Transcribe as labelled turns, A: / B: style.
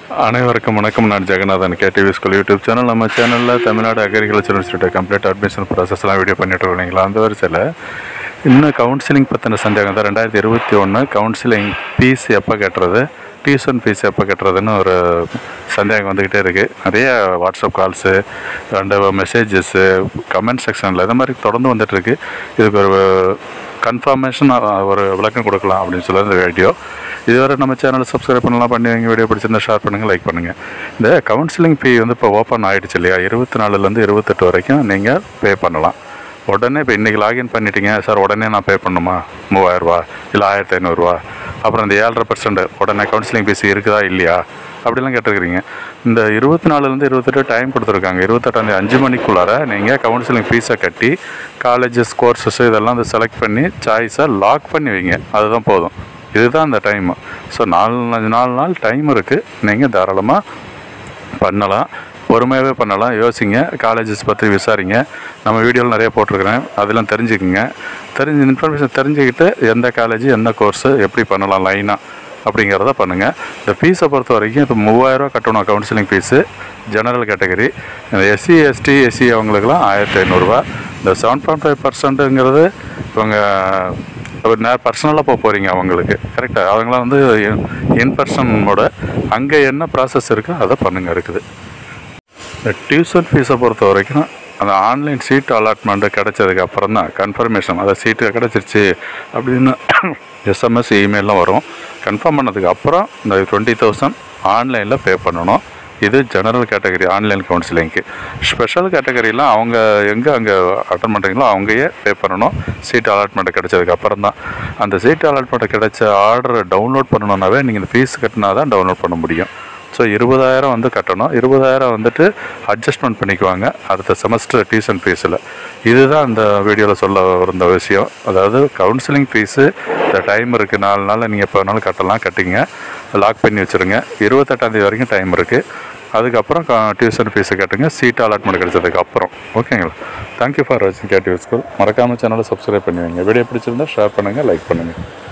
A: அனைவருக்கும் வணக்கம். நான் Jaganathan, KTV school YouTube channel. நம்ம சேனலில் Tamil Nadu agriculture university complete admission ப்ராசஸ்லாம் வீடியோ பண்ணிட்டு இருக்கீங்களா? அந்த வரிசையில் இன்னும் கவுன்சிலிங் பற்றின சந்தேகம் தான். 2021 கவுன்சிலிங் ஃபீஸ் எப்போ கட்டுறது, டியூஷன் ஃபீஸ் எப்போ கட்டுறதுன்னு ஒரு சந்தேகம் வந்துக்கிட்டே இருக்குது. நிறைய WhatsApp calls and messages comment செக்ஷனில் இந்த மாதிரி தொடர்ந்து வந்துட்டுருக்கு. இதுக்கு ஒரு கன்ஃபர்மேஷன் ஒரு விளக்கம் கொடுக்கலாம் அப்படின்னு சொல்லி இந்த வீடியோ. இதுவரை நம்ம சேனலை சப்ஸ்கிரைப் பண்ணலாம், பண்ணி வைங்க. வீடியோ பிடிச்சிருந்தா ஷேர் பண்ணுங்கள், லைக் பண்ணுங்கள். இந்த கவுன்சிலிங் ஃபீ வந்து இப்போ ஓப்பன் ஆகிடுச்சு இல்லையா? 24லேருந்து 28 வரைக்கும் நீங்கள் பே பண்ணலாம். உடனே இப்போ இன்றைக்கி லாகின் பண்ணிட்டீங்க சார், உடனே நான் பே பண்ணணுமா? 3000 இல்லை 1500, அப்புறம் இந்த 7.5% உடனே கவுன்சிலிங் ஃபீஸ் இருக்குதா இல்லையா அப்படிலாம் கேட்டுருக்கிறீங்க. இந்த 24லேருந்து 28 டைம் கொடுத்துருக்காங்க. 28ஆம் 5 மணிக்குள்ளார நீங்கள் கவுன்சிலிங் ஃபீஸை கட்டி காலேஜஸ் கோர்ஸஸ் இதெல்லாம் வந்து செலக்ட் பண்ணி சாய்ஸை லாக் பண்ணி வைங்க. அதுதான் போதும். இதுதான் அந்த டைமு. ஸோ 4 நாள் டைம் இருக்குது. நீங்கள் தாராளமாக பண்ணலாம், பொறுமையாகவே பண்ணலாம். யோசிங்க, காலேஜஸ் பற்றி விசாரிங்க. நம்ம வீடியோவில் நிறைய போட்டிருக்கிறேன், அதெல்லாம் தெரிஞ்சுக்குங்க. இன்ஃபர்மேஷன் தெரிஞ்சுக்கிட்டு எந்த காலேஜ் என்ன கோர்ஸு எப்படி பண்ணலாம் லைனாக அப்படிங்கிறத பண்ணுங்கள். இந்த ஃபீஸை பொறுத்த வரைக்கும் இப்போ 3000 கட்டணும் கவுன்சிலிங் ஃபீஸு. ஜெனரல் கேட்டகரி இந்த SC ST SC அவங்களுக்குலாம் 1500. இந்த 7.5%ங்கிறது இவங்க பர்சனலாக போகிறீங்க அவங்களுக்கு, கரெக்டாக. அவங்களாம் வந்து இன்பர்சனோட அங்கே என்ன ப்ராசஸ் இருக்குது அதை பண்ணுங்க இருக்குது. இந்த டியூஷன் ஃபீஸை பொறுத்த வரைக்கும் அந்த ஆன்லைன் சீட் அலாட்மெண்ட்டு கிடச்சதுக்கு அப்புறம் தான் கன்ஃபர்மேஷன், அதை சீட்டு கிடச்சிருச்சு அப்படின்னு SMS இமெயிலெலாம் வரும். கன்ஃபார்ம் பண்ணதுக்கு அப்புறம் இந்த 20,000 ஆன்லைனில் பே பண்ணணும். இது ஜெனரல் கேட்டகரி ஆன்லைன் கவுன்சிலிங்க்கு. ஸ்பெஷல் கேட்டகரிலாம் அவங்க எங்கே அங்கே அட்டன் பண்ணுறீங்களோ அவங்கயே பே பண்ணணும். சீட் அலாட்மெண்ட்டு கிடச்சதுக்கு அப்புறம் தான். அந்த சீட் அலாட்மெண்ட்டு கிடச்ச ஆர்டரை டவுன்லோட் பண்ணணுன்னாவே நீங்கள் இந்த ஃபீஸ் கட்டினா தான் டவுன்லோட் பண்ண முடியும். ஸோ 20,000 வந்து கட்டணும். 20,000 வந்துட்டு அட்ஜஸ்ட்மெண்ட் பண்ணிக்குவாங்க அடுத்த செமஸ்டர் டியூஷன் ஃபீஸில். இதுதான் இந்த வீடியோவில் சொல்ல இருந்த விஷயம். அதாவது கவுன்சிலிங் ஃபீஸு இந்த டைம் இருக்குது, 4 நாளில் நீங்கள் எப்போ வேணாலும் கட்டலாம். கட்டிங்க, லாக் பண்ணி வச்சுருங்க. 28ஆம் வரைக்கும் டைம் இருக்குது. அதுக்கப்புறம் டியூஷன் ஃபீஸை கட்டுங்க சீட் அலாட்மெண்ட் கிடைச்சதுக்கு அப்புறம். ஓகேங்களா? தேங்க்யூ ஃபார் வாட்சிங் KTV ஸ்கூல். மறக்காமல் சேனலை சப்ஸ்கிரைப் பண்ணுவீங்க. வீடியோ பிடிச்சிருந்தால் ஷேர் பண்ணுங்கள், லைக் பண்ணுங்கள்.